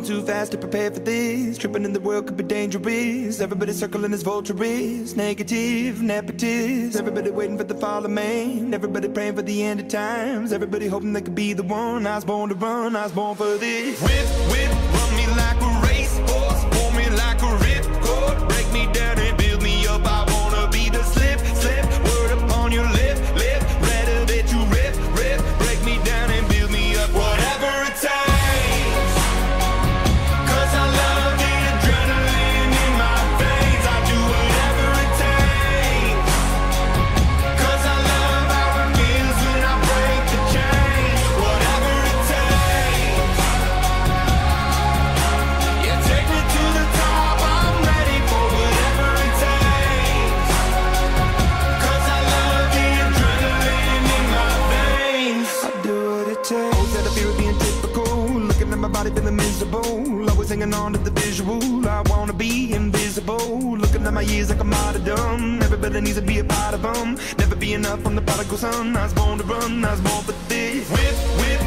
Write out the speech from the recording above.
too fast to prepare for this. Tripping in the world could be dangerous. Everybody circling as vultures, negative, nepotist. Everybody waiting for the fall of man. Everybody praying for the end of times. Everybody hoping they could be the one. I was born to run, I was born for this. Whip, whip, run me like a racehorse, pull me like a ripcord, break me down and build me up. I wanna be the slip, slip, word upon your lip, lip. Rather that you rip, rip, break me down and build me up. Whatever it takes, 'cause I love the adrenaline in my veins. I do whatever it takes, 'cause I love how it feels when I break the chains. Whatever it takes, yeah, take me to the top. I'm ready for whatever it takes, 'cause I love the adrenaline in my veins. I do what it takes. Always had a fear of being typical, looking at my body feeling miserable. Always hanging on to the visual, I wanna be invisible. Looking at my years like a martyrdom. Everybody needs to be a part of them. Never be enough from the prodigal son. I was born to run, I was born for this. Whip, whip,